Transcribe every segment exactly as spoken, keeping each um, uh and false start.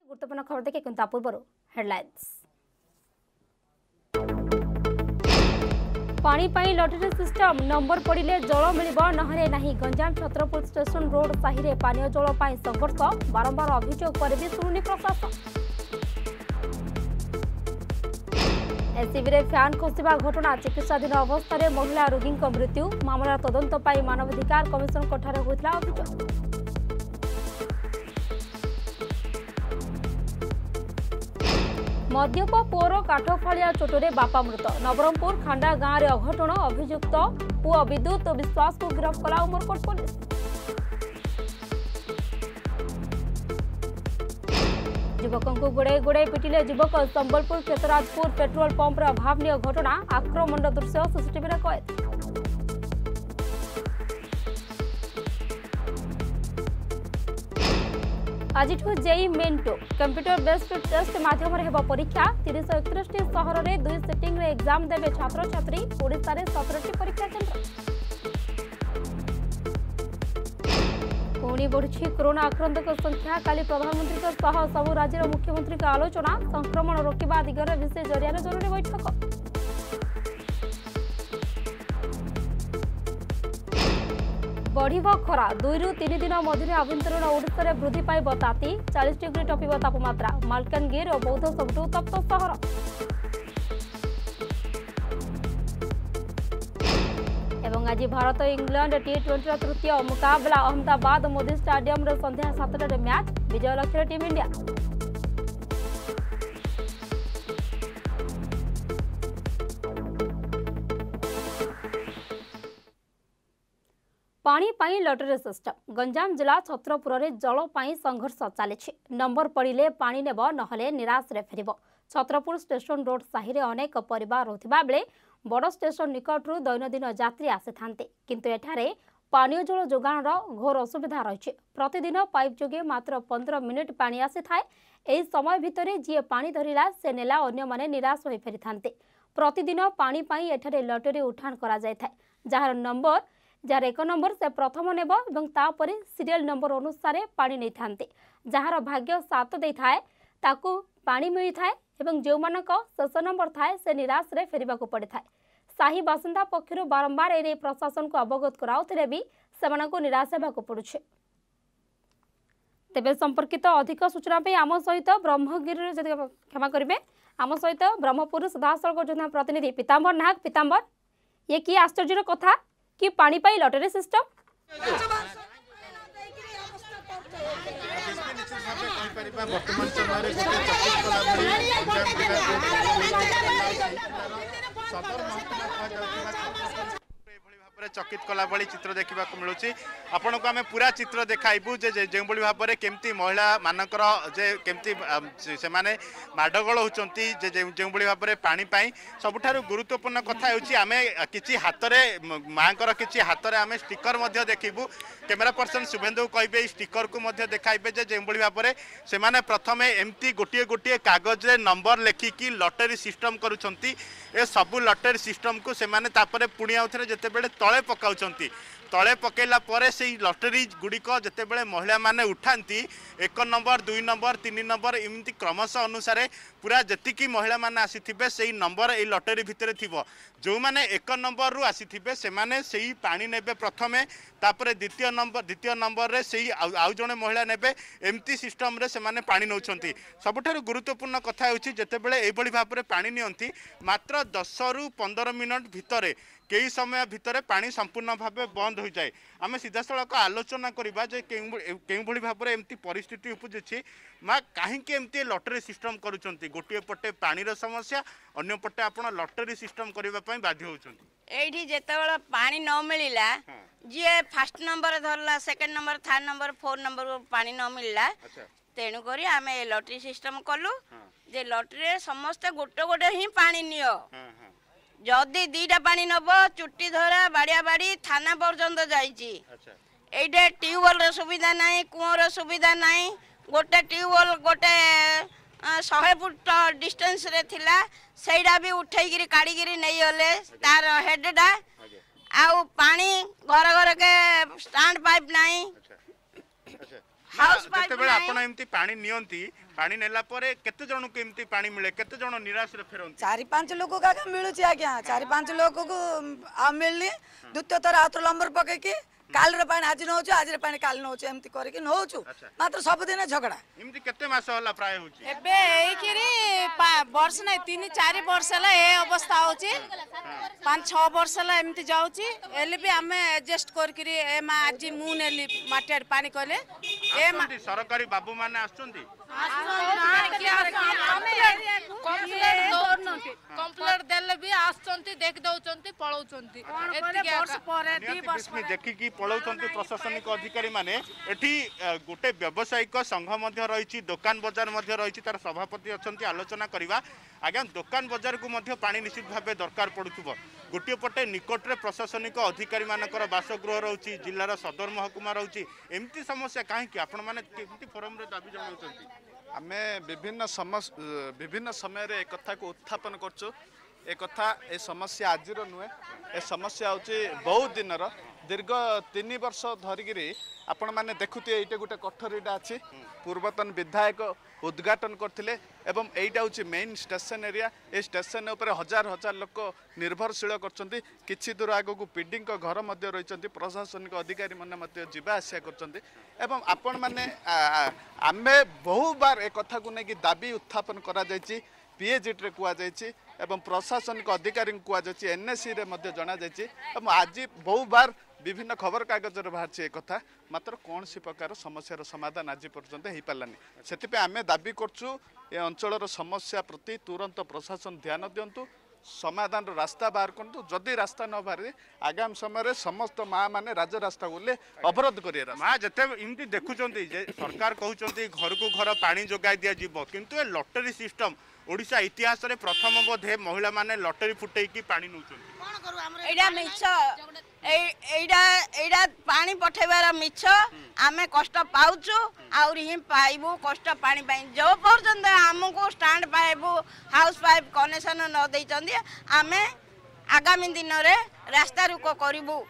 गुरुत्वपूर्ण खबर देखे किंतु पूर्व हेडलाइंस। पानी पाई लॉटरी सिस्टम नंबर पड़े जल मिल नहले नहीं। गंजाम छत्रपुर स्टेशन रोड साहि पानीय जल पाई संघर्ष बारंबार अभियोग पर भी शुणुनी प्रशासन। एससीबी रे फैन खसिबा घटना चिकित्साधीन अवस्था महिला रोगी मृत्यु मामला तदंत पाई मानवाधिकार कमिशन ठारे होता अभियोग। मद्यप पुअर काठफाड़िया चोटरे बापा मृत। नवरंगपुर खांडा गांव में अघटन अभियुक्त पुआ विद्युत विश्वास को गिरफ्त कला उमरकोट पुलिस। युवकों को गोड़े गोड़े पिटिले युवक। संबलपुर क्षेत्रराजपुर पेट्रोल पंप अभावनीय घटना आक्रमण दृश्य सीसीटीवी कैद। आज JEE main two computer based test माध्यम परीक्षा तीस एकतीस सहर में दुई सिटिंग रे एग्जाम देवे छात्र छात्री। ओडिशा रे सत्रह परीक्षा केन्द्र। पुणी बढ़ी कोरोना आक्रांतों संख्या। काली प्रधानमंत्री सबु राज्यर मुख्यमंत्री का आलोचना संक्रमण रोकवा दिगरे विशेष जरिया जरूरी बैठक। बढ़ खरा दुई रु तीन दिन मध्य आभ्यंतरीण ओडिशा रे वृद्धि पाइब ताती। चालीस डिग्री टपिब तापमात्रा। मालकानगिरी और बौद्ध सबुठु तप्त सहर। एवं आज भारत इंग्लैंड टी ट्वेंटी तृतीय मुकाबला अहमदाबाद मोदी स्टाडियम रे संध्या सातटा मैच। विजय लक्ष्य टीम इंडिया। पानी पाई लॉटरी सिस्टम। गंजाम जिला छत्रपुर रे जल पाई संघर्ष चली। नंबर पड़े पानी नेब नहले निराश रे फेरिब। छत्रपुर स्टेशन रोड साहि रे अनेक परिवार रहुथिबा बेले बड़ स्टेशन निकटरू दैनंदिन यात्री आसी थांते, किंतु एठारे पानीय जल जोगाणर घोर असुविधा रही। प्रतिदिन पाइप जोगे मात्र पंद्रह मिनिट पानी आसी थाए। एही समय भितर जी पानी धरिला से नेला अन्य माने निराश होई फेरि थांते। प्रतिदिन पानी पाई एठारे लॉटरी उठान करा जाय थाए। जार नंबर जार एक नंबर से प्रथम नेब और तापर सीरियल नंबर अनुसार पानी नहीं थांते। जार भाग्य सात दे थाए ताकू पानी मिली थाए एवं जो मानक शेष नंबर थाए से निराश रे फेरिबा को पड़े थाए। साही बासिंदा पक्षर बारंबार ए प्रशासन को अवगत कराउथिले भी सेमानकु निराश हेबाकु पड़ुछे। तेबे संपर्कित अधिक सूचना पे आम सहित ब्रह्मगिरी जदि क्षमा करेंगे आम सहित ब्रह्मपुर सीधासल जोधा प्रतिनिधि पीताम्बर नाहक। पीताम्बर, ये कि आश्चर्यर कथा कि पानी पाई लॉटरी सिस्टम। वर्तमान समय चकित कला भाई चित्र देखा मिलूँ। आपण को आम पूरा चित्र देखाइबू जे जो भाव में केमती महिला मानकर जे केमती से माडगोल होती जो भाव में पानी पाई सबुठारु गुरुत्वपूर्ण कथा होमें कि हाथ में माँ कि हाथ में आम स्टिकर देखू। कैमेरा पर्सन शुभेन्दु कहे स्टिकर को देखाइबे जो भाव में से प्रथम एमती गोटे गोटे कागज नंबर लेखिकी लॉटरी सिस्टम करुँच। ए सबू लॉटरी सिस्टम को सेमाने तापरे पुणी आउथरे जेतेबेले तळे पकाउचंती। तळे पकेला परे से लॉटरी गुड़िक जितेबाला महिला माने उठाती एक नंबर दुई नंबर तीन नंबर एमती क्रमश अनुसार पूरा जी महिला माने आसीथिबे से नंबर ए लॉटरी भितर थिबो। जो माने एक नंबर रु आसीथिबे से माने सेही पानी नेबे प्रथमे तापरे द्वितीय नंबर द्वितीय नंबर रे सेही आउ जणे महिला नेबे एमती सिस्टम रे से माने पानी नउछंती। सबुठारु गुरुत्वपूर्ण कथा होछि जेतेबेले एभली भाबरे पानी नियंती मात्र दस रु पंद्रह मिनट भितरे कई समय भितर पानी संपूर्ण भाव बंद हो जाए। आम सीधा सड़क आलोचना करवा के भाव में एमती परिस्थिति उपजी माँ कहीं एमती लॉटरी सिस्टम करुँच। गोटे पटे पानीर समस्या अन्य पटे आप लॉटरी सिस्टम करने बाध्य होती। जिते पानी न मिलला जी फास्ट नंबर धरला second number third number four number पानी न मिलला तेणुक आम लॉटरी सिस्टम कलु जे लॉटरी समस्ते गोटे गोटे ही पानी नियो। जदि दीटा पानी नब चुट्टी धरा बाड़िया बाड़ी थाना पर्यंत जाइए। ट्यूबवेल सुविधा नाई कूअर सुविधा नाई। गोटे ट्यूबवेल गोटे शहे फुट डिस्टेंस रे थिला सेटा भी उठेगी काढ़ी नहीं गले तार हेडा आउ पानी घर घर के स्टैंड पाइप नाई हाउस पाइप जेतेबेले आपण एमती पानी नियंती पानी नेला परे केते जण को एमती पानी मिले केते जण निराश रे फेरंती चारि पांच लोक का मिलू आज्ञा चारि पांच लोक को आ मिलनी द्वितीय थर आउथ लंबर पकईकि काल रे पानी आज नौचु आज रे पानी काल नौचु एमती करके नौचु मात्र सब दिन झगड़ा एमती केते मास होला प्राय होची एबे एकिरी वर्ष नै तीन चार वर्ष होला ए अवस्था होची पांच छह वर्ष होला एमती जाउची एले भी हमें एडजस्ट करकरी ए मा आज मु नेली माटिया पानी कहले ए मा सरकारी बाबू माने आछंती कंप्लेंट देले भी आछंती देख दउचंती पळौचंती एतिके वर्ष परे दी वर्ष देखि कि पळौचंती प्रशासनिक अधिकारी माने एठी गोटे व्यावसायिक संघ मध्य रहिछि दुकान बाजार मध्य रहिछि तार सभापति अछंती आलोचना करिवा आज्ञा दुकान बाजार को मध्य पानी निश्चित भाबे दरकार पडुथबो गोटे पटे निकट रे प्रशासनिक अधिकारी मानकर बासगृह रहउछि जिल्लार सदर महकुमा रहउछि एमती समस्या काहे कि आपण माने केमती फोरम रे दाबी जणाउचंती आमे विभिन्न समस्या विभिन्न समय रे एक कथा को उत्थापन करछु ए कथा ए समस्या आजिर नुहे ए समस्या होची बहुत दिन रो दीर्घ तीन वर्ष धरिकी आपण मैंने देखुते ये गोटे कठोरीटा अच्छी पूर्वतन विधायक उद्घाटन करते एवं यहीटा हूँ मेन स्टेशन एरिया ए स्टेशन उपर हजार हजार लोक निर्भरशील कर किछि दूर आगक पीडी घर मध्य रही प्रशासनिक अधिकारी मैंने जीवा आसिया कर आपण मैंने आमे बहु बार एक कथा को लेकिन दाबी उत्थापन करा जायछि पीएचडी कहुई एवं प्रशासनिक अधिकारी कहुई एनएससी रे मध्य जना जायछि आज बहु बार विभिन्न खबर कागज बाहर एक कथा मात्र कौन सी प्रकार समस्यार समाधान आज पर्यंत हो पारानी से आम दाबी करछु ए अंचल समस्या प्रति तुरंत प्रशासन ध्यान दिंतु समाधान रास्ता बाहर करूँ जदि रास्ता न बाहर आगामी समय समस्त माँ मैंने राजरास्ता बोले अवरोध कर माँ जिते इमती देखुं सरकार कहते घर को घर पानी जोगाई दिज्व किंतु ए लॉटरी सिस्टम ओडिशा इतिहास रे प्रथम बोधे महिला माने लॉटरी फुटेकी पानी नउछन एडा मिछ एडा एडा पानी पठेबार मिछ आमे कष्ट पाउछु और ही पाइबो कष्ट पानी पाई जो पर्यंत हमको स्टैंड पाइबो हाउस पाइप कनेक्शन न देई चंदी आमे आगामी दिन रे रास्ता रुको करिबो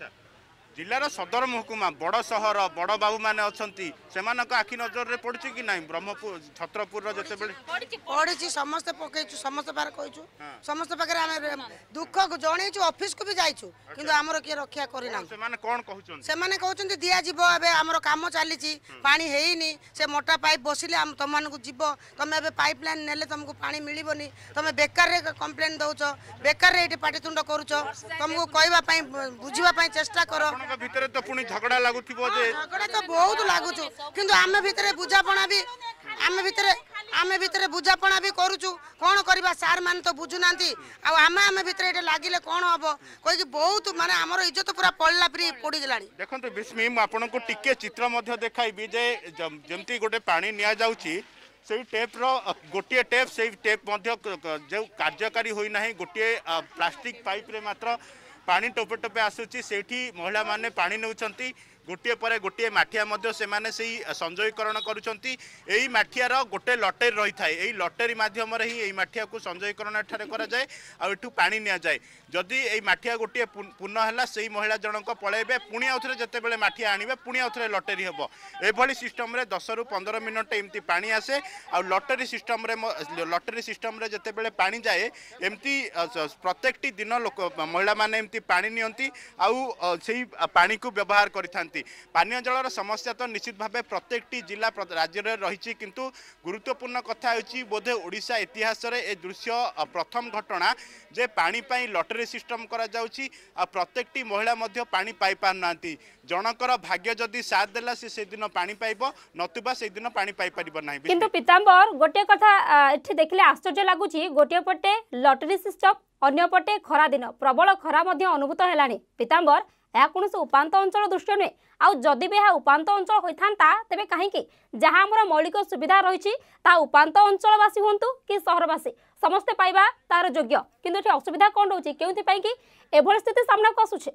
जिलार सदर महकुमा बड़ सहर बड़ बाबू माने अछंती सेमानक आखि नजर रे पड़छि कि नाही ब्रह्मपुर छत्रपुर रो जते बेले पड़छि समस्त पकेछु समस्त बार कहछु समस्त पाकर हम दुख जणैछु ऑफिस को भी जाइछु किंतु हमर के रक्षा करि ना सेमाने कोन कहउछन सेमाने कहउछन दिया जीवो एबे हमर काम चालीछि पानी हेइनी से मोटा पाइप बसिले हम तमान को जीवो तमे एबे पाइपलाइन नेले तुमको पानी मिलिबोनी तमे बेकार रे कंप्लेंट दउछो बेकार रे एटी पाटितुंड करूछो तुमको कहबा पई बुझिबा पई चेष्टा करो भितर तो पुणी झगड़ा लागुथिबो जे झगड़ा तो बहुत लागुछु किंतु आमे भितरे बुझापणा भी आमे भितरे आमे भितरे बुझापणा भी करूछु कोन करबा सार मान तो बुझु नांती आ आमे आमे भितरे एटे लागिले कोन हबो कोइ कि बहुत माने हमर इज्जत पूरा पड़ला प्री पड़ी गलानी देखंतु बिस्मी म आपन को टिके चित्र मध्य देखाइबी जे जेमती गोटे पानी निया जाउची से टेप रो गोटे टेप से टेप मध्य जो कार्यकारी होई नाही गोटे प्लास्टिक पाइप रे मात्र पानी टोपे टोपे आसुची सेठी महिला माने पानी नउचंती गोटे पर गोटे माठिया मध्य से माने सेही संजयकरण करूचंती एही माठियार गोटे लटरी रही थाए एही लटरी माध्यम रे ही एही माठिया को संजयकरण एठारे करा जाए आ एठू पानी निया जाए जदि एही माठिया गोटे पूर्ण हला सेही महिला जनक पळेबे पुणी आउथरे जते बेले माठिया आनिबे पुणी आउथरे लटरी हेबो एभली सिस्टम रे दस रु पंद्रह मिनिट एमती पानी आसे आ लटरी सिस्टम रे लटरी सिस्टम रे जते बेले पानी जाए एमती प्रत्येकटी दिन लोक महिला माने एमती पानी नियंती आउ सेही पानी को व्यवहार करिथांती पानीय जलर समस्या तो निश्चित भाव प्रत्येक जिला राज्य में रही किंतु गुरुत्वपूर्ण कथा होची बोधे ओडिशा इतिहास रे ए दृश्य प्रथम घटना जे पानी पाई लटरी सिस्टम करा जाउची आ प्रत्येकटी महिला मध्य पानी पाई पार नांती जनकर भाग्य जदि साथ देला से से दिन पानी पाइबो नतुबा से दिन पानी पाई परिबो नाही किंतु पीतांबर गोटे कथा एठी देखले आश्चर्य लागुची गोटे पटे लटरी सिस्टम अन्य पटे खरा दिन प्रबल खरा मध्य अनुभूत हेलानी पीतांबर यह कौन उपात अंचल दृष्टि नुहे आउ जदि भी यह उपात अंचल होता तेरे कहीं जहाँ आम मौलिक सुविधा रही उपात अंचलवासी हूँ कि सहरवासी समस्ते पाइबा तार योग्य किंतु ये असुविधा कौन रोचे क्योंपाई कि एभली स्थिति सामना को आसुचे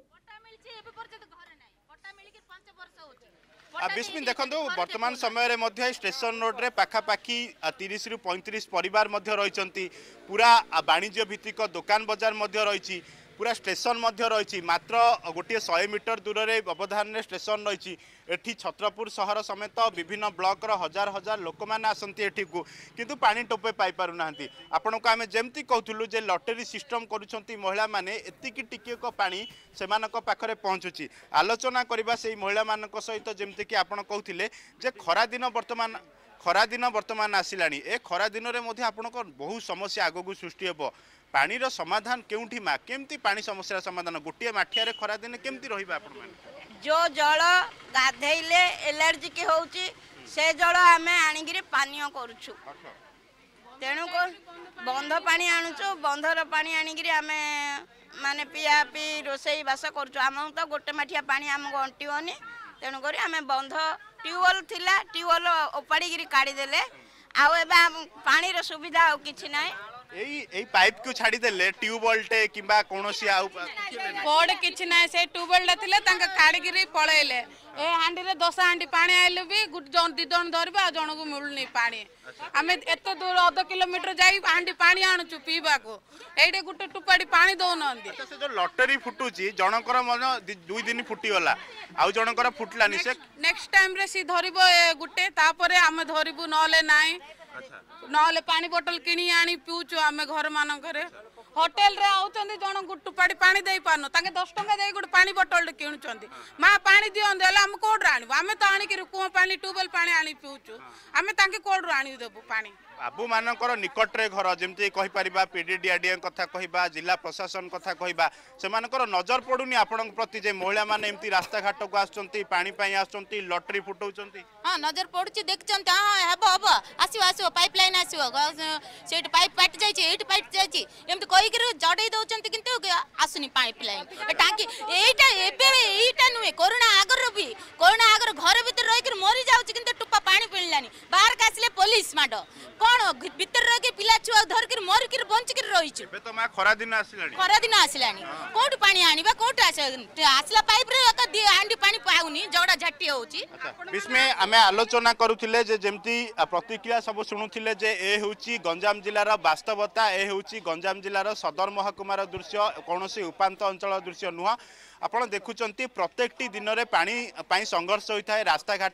बिस्मिन देखो वर्तमान समय स्टेशन रोड रे पाखापाखि तीस रु पैंतीस परिवार रही पूरा वाणिज्य भित्तिक दुकान बजार रही पूरा स्टेशन मध्य रही मात्र गोटे शहे मीटर दूर में व्यवधान स्टेशन रही एठी छत्रपुर सहर समेत विभिन्न ब्लॉक हजार हजार लोक मैंने आसती एठी को किंतु पानी टोपे पाई पारु नाहंती आपण को आमे जेमती कहथुलु जे लॉटरी सिस्टम करूछंती महिला माने एतिकी टिके को पानी सेमानक पाखरे पहुंचुची आलोचना करबा सेही महिला मानक सहित जेमती कि आपण कहथिले जे खरा दिन वर्तमान खरा दिन वर्तमान आसिलानी ए खरा दिन रे मध्ये आपनको बहुत समस्या आगो सृष्टि हेबो पानीर समाधान केउठी मा केमती पानी समस्या समाधान गोटे माठिया रे खरा दिन केमती रहिबा आपण माने जो जल गाधेले एलर्जी की होउची से जल आमे आनिगिरी पानीय करूछु तेणु को बंध पानी आणुछु बंधर पानी आनिगिरी आमे माने पिया पी रोसई बास करूछु हम तो गोटे माठिया पानी हमको अंटिवनी तेणु करी आमे बंध ट्यूबवेल थिला ट्यूबवेल ओपाड़ी काढ़ी देले आउ एबा पानी रो सुविधा आ किछि नाही एई एई पाइप को छाड़ी देले ट्यूबवेल टे किबा कोनोसी आउ बोर्ड किछि नाही से ट्यूबवेल ला थिले तांका काढ़ी गिरी पळेले ए हांडी रे दस हांडी पानी आइले भी गुट जन दी जन धरबे आ जन को मिलुनी पानी आमे एतो दूर आधा किलोमीटर जाई हांडी पानी आणुचु पीबा को एडे गुटे टुपाडी पानी दो नंदी से जो लॉटरी फुटुची जनकर मन दुई दिन फुटी गला आउ जनकर फुटलानी से नेक्स्ट टाइम रे सी धरिबो गुटे तापरे आमे धरिबु नले नाही नले पानी बोतल किणी आनी पिउचु आमे घर मानकरे होटल रे आउचंदी जण गुट्टू पाडी पानी देई पानो ताके दस टका देई गुट पानी बोतल किणुचंदी मा पानी दियन देले हम कोड राणीबो आमे त आनी कि कुआ पानी ट्यूबवेल पानी आनी पिउचु आमे ताके कोड राणी देबो पानी बाबू मानकर निकट रे घर जेमती कहि परिबा पीडीडीआरडीए कथा कहिबा जिला प्रशासन कथा कहिबा सेमानकर नजर पडुनी आपन प्रति जे महिला माने एमती रास्ता घाट को आछंती पानी पई आछंती लॉटरी फुटौचंती हां नजर पडुची देखचंती हां हेबो हेबो आसीओ आसीओ पाइपलाइन आसीओ सेट पाइप पाट जायछि एट पाइप जायछि एमती कहि के जडै दउचंती किंतु आसुनी पाइपलाइन टांकी एटा एबे एटा नुए कोरोना आगर भी कोरोना आगर घर भीतर रहि के मरि जाउछि किंतु टुप्पा पानी पिललानी बाहर कासले पुलिस माडो कोन भीतर रहि के पिला छुआ धर के मरि के बंच के रहिछु बे तो मा खरा दिन आसिलानी खरा दिन आसिलानी कोट पानी आनिबा कोट आसला पाइप रे एक हांडी पानी पाउनी जगड़ा झट्टी होउची बिस्मे आमे आलोचना करूथिले जे जेमती प्रतिक्रिया सब सुनुथिले जे ए होउची गंजाम जिल्लार वास्तवता ए होउची गंजाम जिल्लार सदर महकुमार दृश्य कोनोसी उपांत अंचल दृश्य नुह आपण देखुचंती प्रत्येकटी दिन रे पानी पाई संघर्ष होता है रास्ता घाट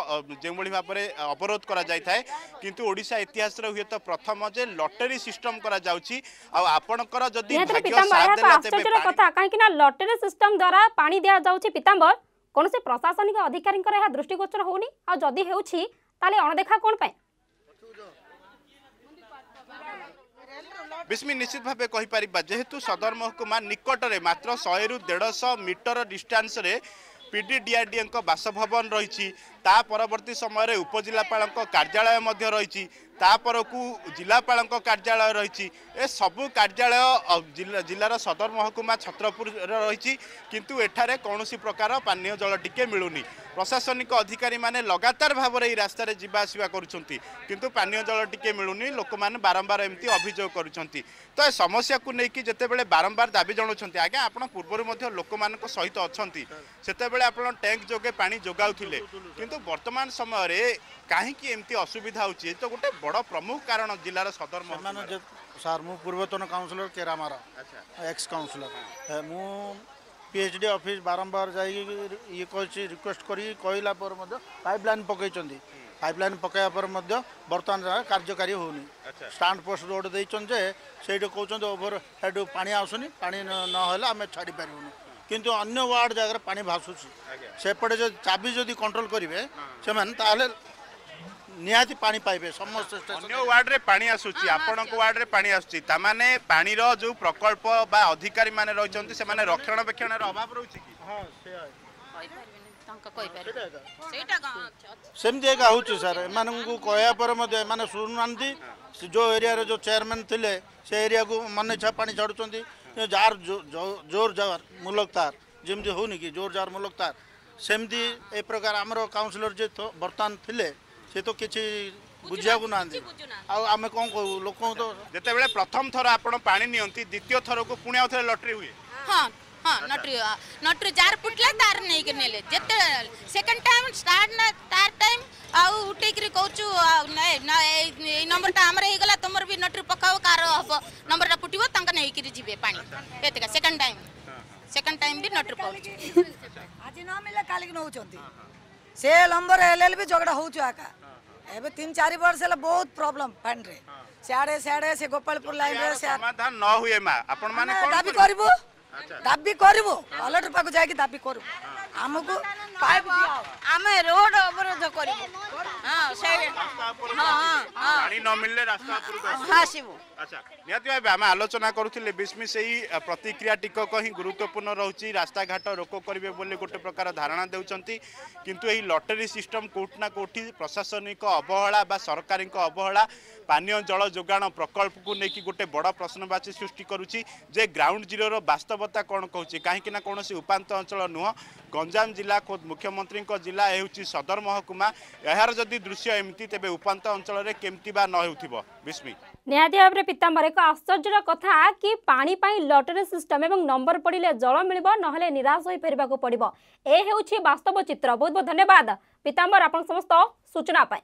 जो भाव में अवरोध करा जाय थाए किंतु ओडिशा इतिहास रे हुए तो प्रथम जे लॉटरी सिस्टम करा जाउची आ आपणकर जदी भाग्य साथ देला तेबे कथा काहे कि ना लॉटरी सिस्टम द्वारा पानी दिया जाउची पितांबर कोन से प्रशासनिक अधिकारी कर यह दृष्टिगोचर होनी आ जदी हेउची ताले अणदेखा कोन पाए बिस्मी निश्चित भाव कहीपर जेहेतु सदर महकुमा निकट में मात्र सौ रु डेढ़ मीटर डिस्टेंस रे पीडीडीआरडीए बासभवन रही परवर्ती समय उपजिलापाल कार्यालय रही तापरकू जिलापाल कार्यालय रही ए सबू कार्यालय जिलार सदर महकुमा छत्रपुर रही किंतु एठारे कौन प्रकार पानीय जल टिके मिलूनी प्रशासनिक अधिकारी माने लगातार भाव में रास्ता जावा आसवा किंतु पानीय जल टिके मिलूनी लोक मैंने बारंबार एमती अभियोग करुँच तो ए समस्या को लेकिन जितेबाला बारंबार दाबी जनाऊँ आज्ञा आप पूर्व लोक मान सहित अच्छा से आप टैंक जोगे पानी जोगाउथिले किंतु वर्तमान समय कहीं एमती असुविधा होची तो गोटे बड़ प्रमुख कारण जिलार सदर महकुमा सर मु पूर्वतन काउंसिलर केरामारा एक्स काउंसिलर मु पीएचडी ऑफिस बारंबार जाई ये कहि रिक्वेस्ट करी कहला पर मध्य पाइपलाइन पकईचंदी पाइपलाइन पकाया पर मध्य वर्तमान कार्यकारी होनी स्टैंड पोस्ट रोड देइचन जे सेठ कहउचन ओवर हेड पानी आसुनी पानी न होला हमें छाड़ी पारिबुनी किंतु अन्य वार्ड जगह पानी भासुची सेपटे जो चाबी जदि कंट्रोल करेंगे से ताले निहाती पानी पाइबे समस्त अन्य वार्ड रे पानी आसुची आपण को वार्ड रे पानी आसुची तामाने पानी रो जो प्रकल्प बा अधिकारी माने रहिचंती से माने रक्षणाबेक्षण रो अभाव रहउची की हां से तांका कहि पारे सेटा सेम देगा होची सर माने को कहया पर मते माने सुनुनांती जो एरिया रे जो चेयरमैन थिले से एरिया को माने छा पानी छाडुचंती जार जोर जार मुलक तार जमती होनी कि जोर जार मुलक तार सेमती ए प्रकार आमर काउंसिलर जे तो बर्तमान थिले से तो किछि बुझिया को ना आम कौन कहू लोक तो जिते प्रथम थर आप पानी नियंती द्वितीय थर को पुणी आउ लॉटरी हुए हाँ हाँ नटरी नटरी जार फुटला तार नहीं के नेले जते सेकंड टाइम स्टार्ट ना तार टाइम आउ उठे करी कहूछु नै ना ए नंबर टा हमरे हे गला तमर भी नटरी पकाओ कार हबो नंबर टा फुटिबो तंका नहीं करी जिबे पानी एतका सेकंड टाइम सेकंड टाइम भी नटरी पकाउछु आज न मिले काली के नउचंती से नंबर एलएल भी झगड़ा होछु आका एबे तीन चार वर्ष ହେଲା बहुत प्रॉब्लम पानी रे सियाड़े सियाड़े से गोपालपुर लाइन रे समाधान न हुए मा आपण माने कोन दाबी करबो दाबी करबो कलेक्टर पाको जाके दाबी करू हमको पाइप दिया आमे रोड अवरोध करबो हां से हां हां पानी न मिलले रास्ता पर हासिबो अच्छा नियति भाई आम आलोचना करुले बिस्मी से ही प्रतिक्रिया टिकक ही गुरुत्वपूर्ण रहुची रास्ता घाट रोक करेंगे बोले गोटे प्रकार धारणा देउचंती किंतु यही लॉटरी सिस्टम कोठना कोठी प्रशासनिक अवहेला बा सरकारी अवहेला पानीय जल जोगाण प्रकल्प को लेकिन गोटे बड़ प्रश्नवाची सृष्टि करुची जे ग्राउंड जीरो वास्तवता कौन कहूँ कहीं कौन उपात अंचल नुह गंजाम जिला खुद मुख्यमंत्री जिला होची सदर महकुमा यार जदि दृश्य एमती तेबे उपात अंचल रे केमती बा न हेउथिबो बिस्मी निहाती भाव में पीताम्बर एक आश्चर्यर कथा कि पानी पाई लॉटरी सिस्टम एवं नंबर पड़े जल मिल ना निराश हो फेरबा पड़ो ए हेउछि वास्तव चित्र। बहुत बहुत धन्यवाद पीताम्बर आपण समस्त सूचना पाए।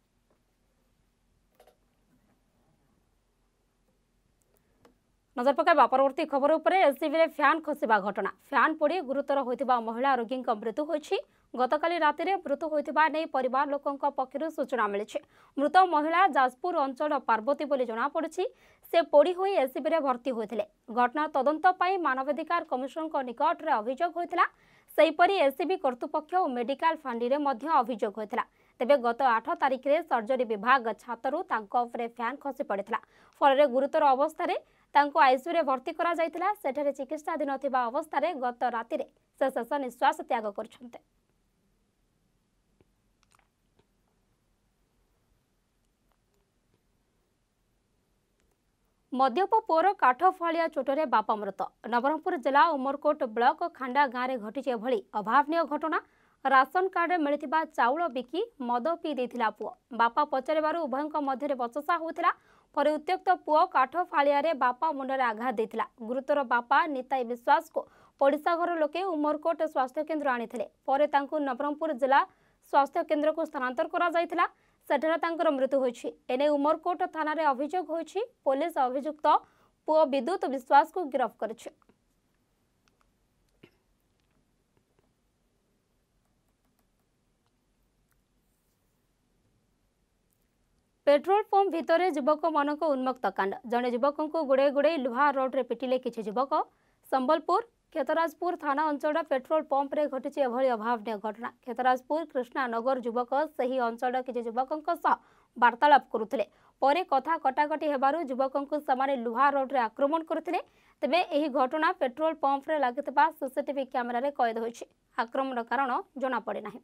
नजर पकाइबा परवर्ती खबर उपरे एससीबी रे फैन खसिबा घटना फैन पड़ी गुरुतर होइतिबा महिला रोगी मृत्यु होइछि। गतकाली राति रे मृत्यु होइतिबा नै परिवार लोकंक पक्षरु सूचना मिलिछि। मृत महिला जाजपुर अंचल पार्वती बोली जना पड़िछि। से पड़ी होई एससीबी रे भर्ती होइथिले। घटना तदंत पाई मानवाधिकार कमिशन को निकट रे अभियोग होइतिला। सेहीपरि एससीबी कर्तृपक्ष और मेडिकल फांडी रे मध्य अभियोग होइतिला। तेबे गत आठ तारिख रे सर्जरी विभाग छातरु तांको उपरे फैन खसी पड़िथिला। फल गुरुतर अवस्था रे तांको आईसीयू रे भर्ती करा जायतिला। सेठारे चिकित्साधीन थिबा अवस्था रे गत राति रे से शेष निश्वास त्याग करछन्ते। मद्यप पुअर काठ फालिया चोटरे बापा मृत। नवरंगपुर जिला उमरकोट ब्लॉक खांडा गाँव में घटी एभली अभावनीय घटना। राशन कार्ड में मिलता चाउल बिकी मद पी देथिला पुओ। बापा पचारिबारु उभयंक मध्य बचसा होता। पर उत्त्यक्त पुओ काठ फालिया रे बापा मुंडरे आघात देथिला। गुरुतर बापा निताई विश्वास को पड़िशा घर लोके उमरकोट स्वास्थ्य केन्द्र आनिथिले। परे तांकु नवरंगपुर जिला स्वास्थ्य केन्द्र को स्थानांतर करा जायथिला। सेठारे तांकर मृत्यु होइछि। एने उमरकोट थाना रे अभियोग होइछि। पुलिस अभियुक्त पुओ विद्युत विश्वास को गिरफ्त करिछि। पेट्रोल पंप भितरे युवक मानक उन्मक्त कांड। जड़े युवक को गुड़े गुड़े लुहा रोड रे पिटिले किछि युवक। संबलपुर खेतराजपुर थाना अंचल पेट्रोल पंप रे घटी एभली अभावनीय घटना। खेतराजपुर कृष्णानगर युवक सही अंचल किछि युवकक सह वार्तालाप करुथिले। परे कथा कटाकटी हेबारु युवकक समाने लुहा रोड रे आक्रमण करथिले। तेबे एही घटना पेट्रोल पंप रे लागितबा सीसीटीवी कैमरा रे कैद होइछि। आक्रमण कारण जଣା पड़े नाही।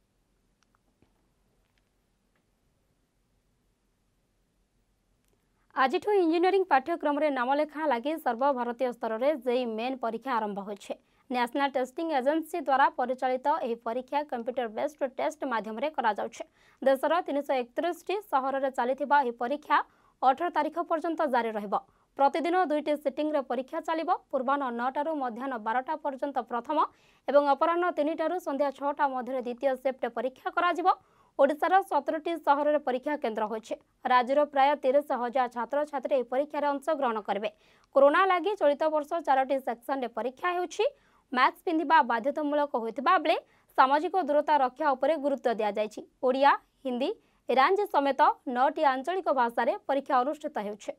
आज इंजीनियरिंग पाठ्यक्रम रे नामलेखा लगी सर्वभारतीय स्तर में जेई मेन परीक्षा आरंभ होइछे। नेशनल टेस्टिंग एजेंसी द्वारा परिचालित एही परीक्षा कंप्यूटर बेस्ड टेस्ट माध्यम रे करा जाउछे। देशर तीन सौ एकतीस टी सहर रे चलिथिबा एही परीक्षा अठारह तारिख पर्यंत जारी रहिबो। प्रतिदिन दुईटी सिटिंग रे परीक्षा चलिबो। पूर्वाह्न नौटारू मध्याह्न बारटा पर्यंत प्रथम एवं अपराह्न तीनटारू संध्या छटा मध्य द्वितीय शिफ्ट परीक्षा करा जिवो। ओडिशार सतरटी सहर रे परीक्षा केन्द्र होइछे। राज्यर प्राय तीस हजार छात्र छात्री परीक्षा रे अंशग्रहण करेंगे। कोरोना लगी चलित वर्ष चारोटी सेक्शन रे परीक्षा होउछि। मास्क पिंधिबा बाध्यतामूलक होइतिबा बेले सामाजिक दूरता रक्षा उपरे गुरुत्व दिया जायछि। ओडिया हिंदी इरांजी समेत नौटी आंचलिक भाषा रे परीक्षा अनुष्ठित होउछि।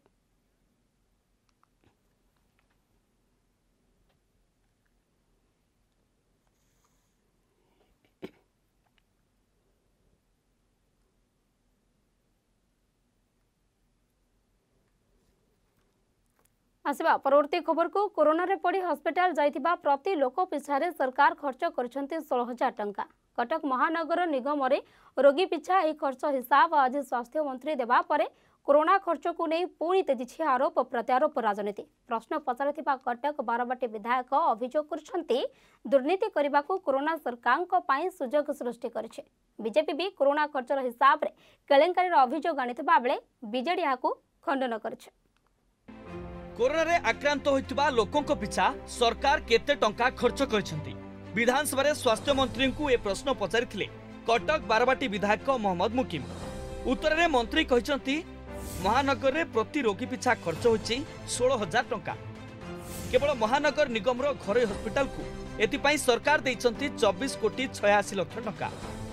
आसवा परवर्ती खबर को कोरोना रे पड़ी हॉस्पिटल जाइथिबा प्रति लोक पिछा रे सरकार खर्च करछन्ते सोलह हजार टंका। कटक महानगर निगम रे रोगी पिछा ए खर्च हिसाब आज स्वास्थ्य मंत्री देबा परे कोरोना खर्च को नहीं पुणी तेजी आरोप प्रत्यारोप राजनीति। प्रश्न पचारिथिबा कटक बारबाटी विधायक अभियोग करछन्ते दुर्नीति करबा को कोरोना सरकार को पाई सुजोग सृष्टि करछे। बीजेपी भी कोरोना खर्चर हिसाब रे केलेंकारी अभियोग आनिथिबा बेले बीजेडी याकू खंडन करछे। कोरोना रे आक्रांत होइतबा लोकंक पिछा सरकार केते टंका खर्च करछंती? विधानसभा रे स्वास्थ्य मंत्री को ए प्रश्न पचारिथिले कटक बारवाटी विधायक मोहम्मद मुकिम। उत्तर रे मंत्री कहिसंती महानगर रे प्रति रोगी पिछा खर्च होछि सोलह हजार टंका। केवल महानगर निगम रो घरोई हॉस्पिटल को एतिपाई सरकार देइछंती चौबीस कोटी छियासी लाख टंका।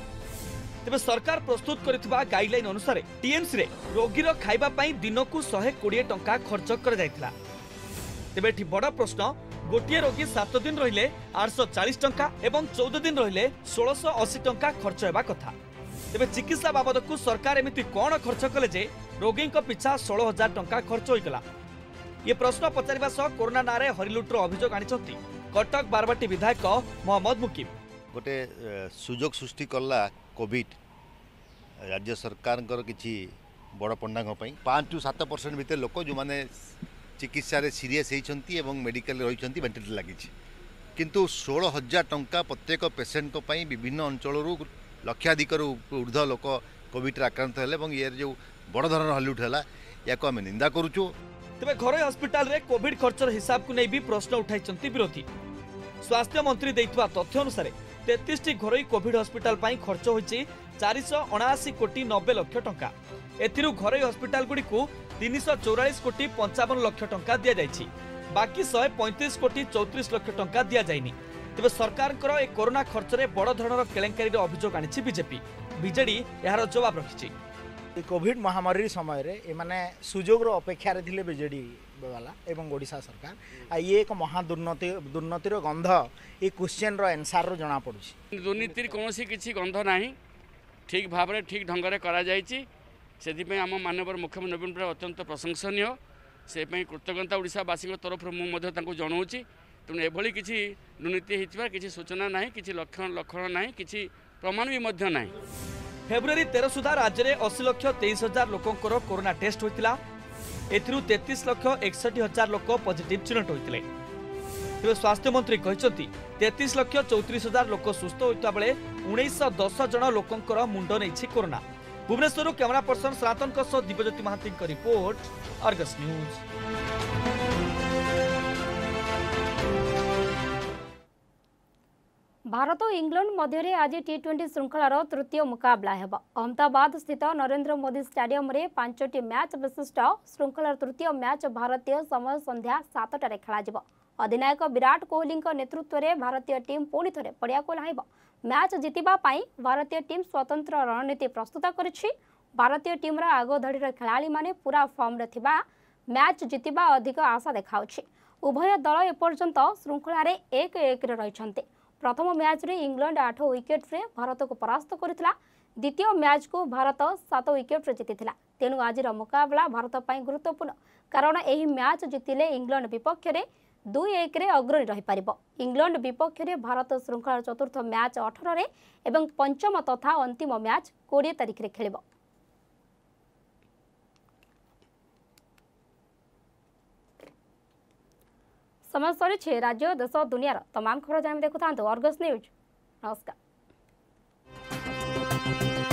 तेबे सरकार प्रस्तुत करितबा गाइडलाइन अनुसार टीएमसी रे रोगीर खाइबा पई दिन को एक सौ बीस टंका खर्च कर जायतिला। तेबे एठी बड़ प्रश्न, गोटिए रोगी सात दिन रहिले आठ सौ चालीस टंका एवं चौदह दिन रहिले सोलह सौ अस्सी टंका खर्च हेबा कथा। तेबे चिकित्सा बाबद को सरकार एमिति कोन खर्च कले जे रोगी पिछा सोलह हजार टंका खर्च होइगला? ये प्रश्न पचारिबा सह कोरोना नारे हरिलुटर अभियोग आनिछंती कटक बारवाटी विधायक मोहम्मद मुकिम। गोटे सुजोग सृष्टि कला कोविड राज्य सरकार किसी बड़ पंडांग पाँच टू सात परसेंट भितर लोक जो मैंने चिकित्सा सीरीयस होती मेडिकल रही वेंटिलेटर लगी किंतु सोलह हजार टंका प्रत्येक पेसेंट विभिन्न अंचल लक्षाधिक ऊर्ध लोक कोविड आक्रांत है ये जो बड़ धरण हल्लुट है या आम निंदा करुचु। तेबे घरोई हॉस्पिटल रे कोविड खर्चर हिसाब को नहीं भी प्रश्न उठाई विरोधी। स्वास्थ्य मंत्री देइतबा तथ्य अनुसार तैंतीस टी घरोई कोविड हॉस्पिटल पाई खर्च होइछि चार सौ अणाशी कोटी नब्बे लक्ष टंका। एथिरु घरोई हॉस्पिटल गुडी को तीन सौ चौरालीस कोटी पंचावन लक्ष टंका दिया जाइछि, बाकी एक सौ पैंतीस कोटी चौंतीस लक्ष टंका दिया जाइनि। तेबे सरकारकर ए कोरोना खर्च रे बड़ धरणर केलेंकारी अभियोग आनिछि बीजेपी। बीजेडी यार जवाब रखिछि। कोविड महामारी समय रे ए माने सुजोग रो अपेक्षा रे थिले बीजेडी वाला एवं ओडिशा सरकार आ ये एक महादुर्नति दुर्नतिर गंध ये क्वेश्चन रो आंसर रो जना पड़ुछि। दुर्नीतिर कोनोसी किछि गंध नाही, ठीक भाव में ठीक ढंग से करा जायछि। सेथि पे आम माननीय मुख्यमंत्री नवीन पट्टनायक अत्यंत प्रशंसनीय, से पे कृतज्ञता ओडिशावासी तरफ मुझे जनाऊँगी। तेणु एभली किसी दुर्नीति होइतिबार किसी सूचना नाही, किसी लक्षण लक्षण नाही, किसी प्रमाण भी मध्य नाही। फेब्रुआरी तेरह सुधा राज्य में अस्सी लक्ष तेईस हजार लोकंकर कोरोना टेस्ट होता, एथिरु तैंतीस लक्ष एकसठ हजार लोक पॉजिटिव चिन्हट होते। तेज स्वास्थ्य मंत्री कहते तैंतीस लक्ष चौतीस हजार लोक सुस्थ होता बेले उन्नीस दस जन लोकंकर मुंड नहीं corona. Bhubaneswar camera person Sanatan Divyajyoti Mohanty report, Argus news. Bharat और इंग्लैंड मध्य आज टी ट्वेंटी श्रृंखलार तृतीय मुकाबला हेब। अहमदाबाद स्थित नरेंद्र मोदी स्टेडियम रे पांचटी मैच विशिष्ट श्रृंखलार तृतीय मैच भारतीय समय संध्या सातटारे खेल। अधिनायक विराट कोहली नेतृत्व में भारतीय टीम पुणी थे पड़िया को ओह्लाइब। मैच जितिबा पाई भारतीय टीम स्वतंत्र रणनीति प्रस्तुत करिछि। भारतीय टीम आगधड़ीर खेलाड़ी माने पूरा फॉर्म रे थिबा मैच जितिबा अधिक आशा देखाउछि। उभय दल एपर्यंत श्रृंखलार एक एक रही। प्रथम मैच रे इंग्लैंड आठ विकेट रे भारत को परास्त करथिला। द्वितीय मैच को भारत सात विकेट रे जीतिथिला। तेणु आज मुकाबला भारत पई गुरुत्वपूर्ण, कारण एही मैच जितिले इंग्लैंड विपक्ष रे दुई एक रे अग्रणी रही पारिबो। इंग्लैंड विपक्ष रे भारत श्रृंखलार चतुर्थ मैच अठारह रे एवं पंचम तथा अंतिम मैच बीस तारिख रे खेलिबो। समय सरी राज्य देश दुनियार तमाम खबर जान देखुता अर्गस न्यूज। नमस्कार।